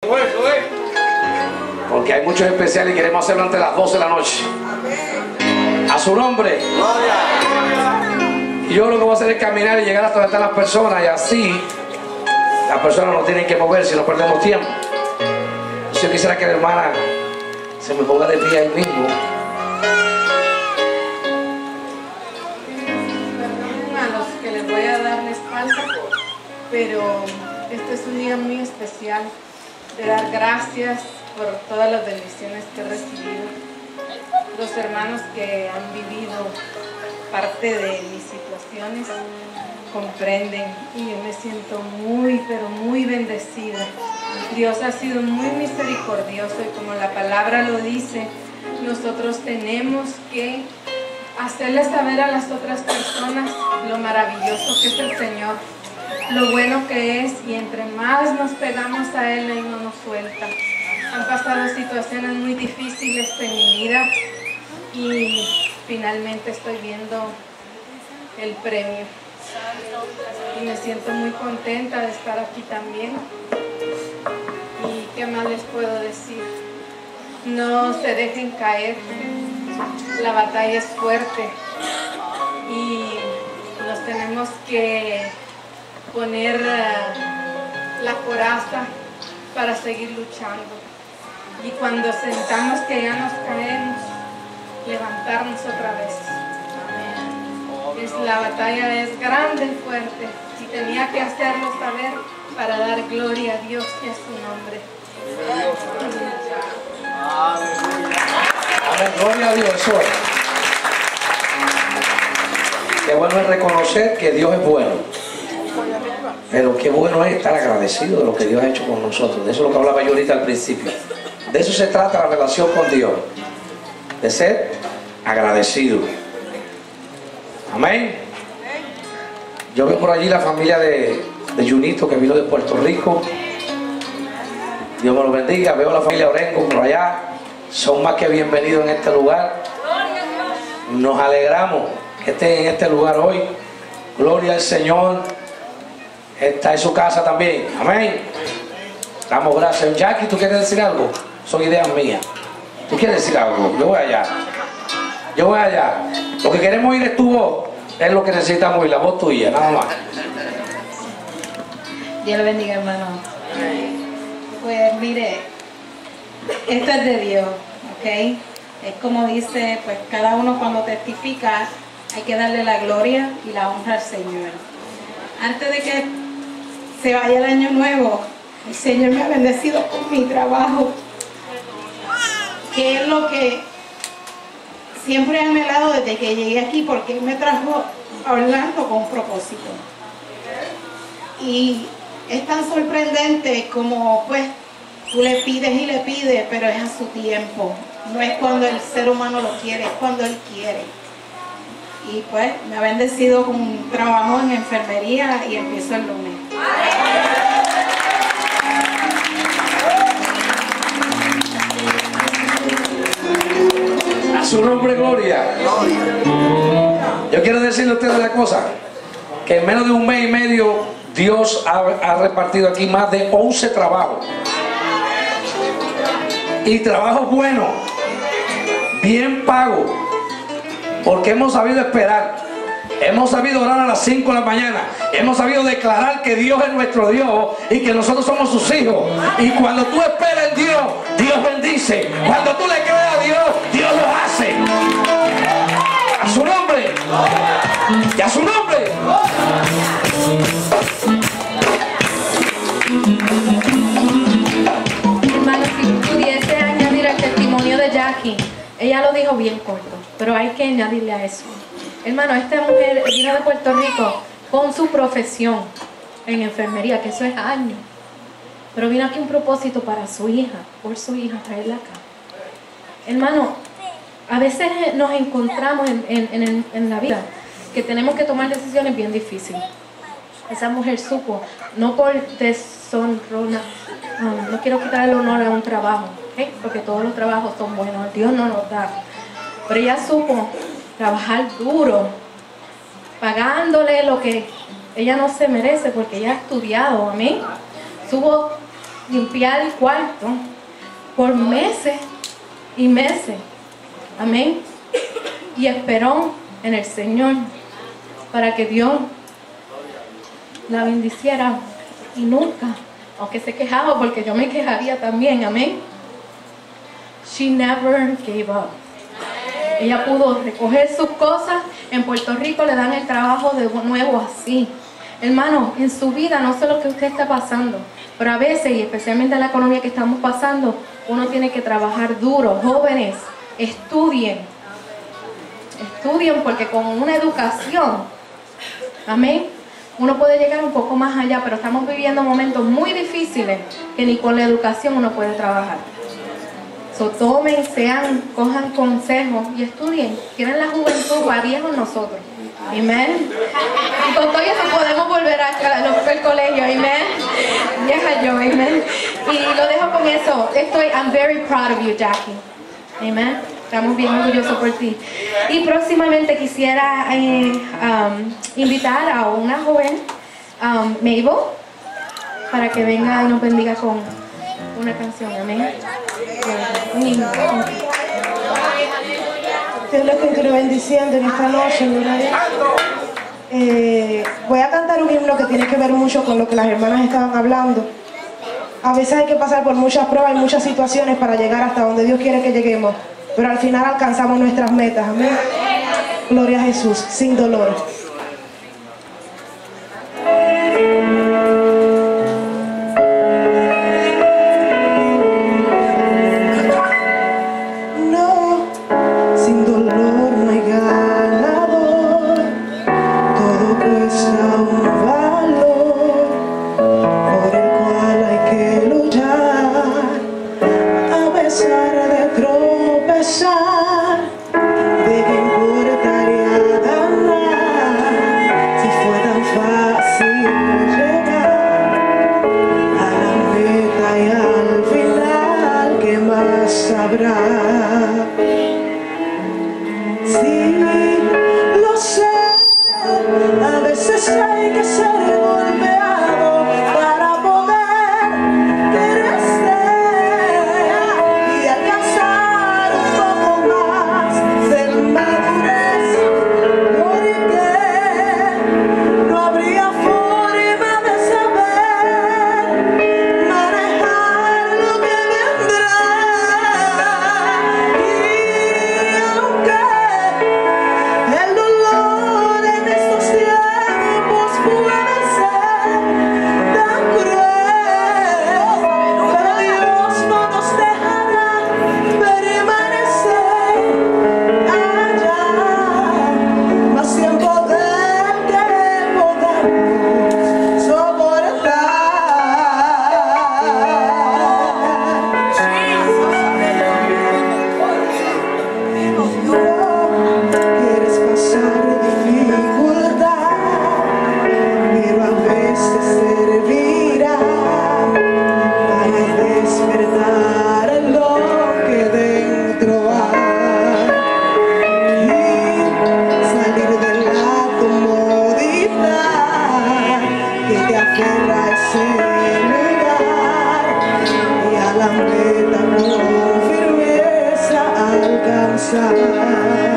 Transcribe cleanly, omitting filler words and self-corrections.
Porque hay muchos especiales y queremos hacerlo antes de las 12 de la noche. A su nombre. Y yo lo que voy a hacer es caminar y llegar hasta donde están las personas, y así las personas no tienen que moverse y no perdemos tiempo. Yo quisiera que la hermana se me ponga de pie ahí mismo. Perdonen a los que les voy a dar la espalda, pero este es un día muy especial de dar gracias por todas las bendiciones que he recibido. Los hermanos que han vivido parte de mis situaciones comprenden, y yo me siento muy, pero muy bendecida. Dios ha sido muy misericordioso, y como la palabra lo dice, nosotros tenemos que hacerle saber a las otras personas lo maravilloso que es el Señor, lo bueno que es, y entre más nos pegamos a Él, Él no nos suelta. Han pasado situaciones muy difíciles en mi vida y finalmente estoy viendo el premio. Y me siento muy contenta de estar aquí también. ¿Y qué más les puedo decir? No se dejen caer. La batalla es fuerte y nos tenemos que poner la coraza para seguir luchando. Y cuando sentamos que ya nos caemos, levantarnos otra vez. La batalla es grande y fuerte, y tenía que hacerlo saber para dar gloria a Dios y a su nombre. Amén, gloria a Dios. Eso es. Qué bueno es reconocer que Dios es bueno, pero qué bueno es estar agradecido de lo que Dios ha hecho con nosotros. De eso es lo que hablaba yo ahorita al principio. De eso se trata la relación con Dios, de ser agradecido. Amén. Yo veo por allí la familia de Junito, que vino de Puerto Rico. Dios me lo bendiga. Veo a la familia Orengo por allá. Son más que bienvenidos en este lugar. Nos alegramos que estén en este lugar hoy. Gloria al Señor. Está en su casa también. Amén. Damos gracias. Jackie, ¿tú quieres decir algo? Son ideas mías. ¿Tú quieres decir algo? Yo voy allá. Yo voy allá. Lo que queremos oír es tu voz. Es lo que necesitamos oír, la voz tuya, nada más. Dios le bendiga, hermano. Pues mire, esto es de Dios, ¿ok? Es como dice, pues cada uno cuando testifica hay que darle la gloria y la honra al Señor. Antes de que se vaya el año nuevo, el Señor me ha bendecido con mi trabajo, que es lo que siempre he anhelado desde que llegué aquí, porque Él me trajo a Orlando con un propósito. Y es tan sorprendente como pues tú le pides y le pides, pero es a su tiempo. No es cuando el ser humano lo quiere, es cuando Él quiere. Y pues me ha bendecido con un trabajo en enfermería y empiezo el lunes. A su nombre, gloria. Yo quiero decirle a ustedes una cosa, que en menos de un mes y medio Dios ha repartido aquí más de 11 trabajos, y trabajos buenos, bien pagos, porque hemos sabido esperar, hemos sabido orar a las 5 de la mañana, hemos sabido declarar que Dios es nuestro Dios y que nosotros somos sus hijos. Y cuando tú esperas en Dios, Dios bendice. Cuando tú le crees a Dios, Dios lo hace. A su nombre. Y a su nombre. Hermano, si pudiese añadir el testimonio de Jackie, ella lo dijo bien corto, pero hay que añadirle a eso. Hermano, esta mujer vino de Puerto Rico con su profesión en enfermería, que eso es años, pero vino aquí un propósito para su hija, por su hija, traerla acá. Hermano, a veces nos encontramos en la vida que tenemos que tomar decisiones bien difíciles. Esa mujer supo, no por deshonra, no quiero quitar el honor a un trabajo, ¿okay? Porque todos los trabajos son buenos, Dios no nos da, pero ella supo trabajar duro, pagándole lo que ella no se merece, porque ella ha estudiado, amén. Supo limpiar el cuarto por meses y meses. Amén. Y esperó en el Señor para que Dios la bendiciera. Y nunca, aunque se quejaba, porque yo me quejaría también, amén. She never gave up. Ella pudo recoger sus cosas. En Puerto Rico le dan el trabajo de nuevo así. Hermano, en su vida no sé lo que usted está pasando, pero a veces, y especialmente en la economía que estamos pasando, uno tiene que trabajar duro. Jóvenes, estudien. Estudien, porque con una educación, amén, uno puede llegar un poco más allá, pero estamos viviendo momentos muy difíciles que ni con la educación uno puede trabajar. So, tomen, cojan consejos y estudien. Tienen la juventud, varios nosotros. Amén. Y con todo eso podemos volver al colegio. Amén. Vieja yo, amén. Y lo dejo con eso. I'm very proud of you, Jackie. Amén. Estamos bien orgullosos por ti. Y próximamente quisiera invitar a una joven, Mabel, para que venga y nos bendiga con una canción. Amén. Dios les continúe bendiciendo en esta noche. Voy a cantar un himno que tiene que ver mucho con lo que las hermanas estaban hablando. A veces hay que pasar por muchas pruebas y muchas situaciones para llegar hasta donde Dios quiere que lleguemos, pero al final alcanzamos nuestras metas. Amén. Gloria a Jesús, sin dolor. la meta con firmeza alcanzar.